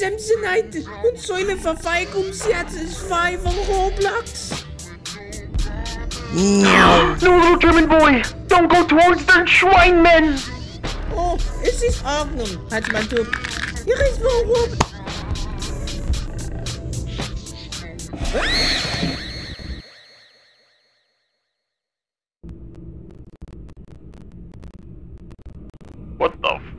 Samsonite und Säulenverfeigerungssatisfy von Roblox. No, little German boy! Don't go towards the shrine men! Oh, es ist Ordnung. Halt mal du. Hier ist warum. What the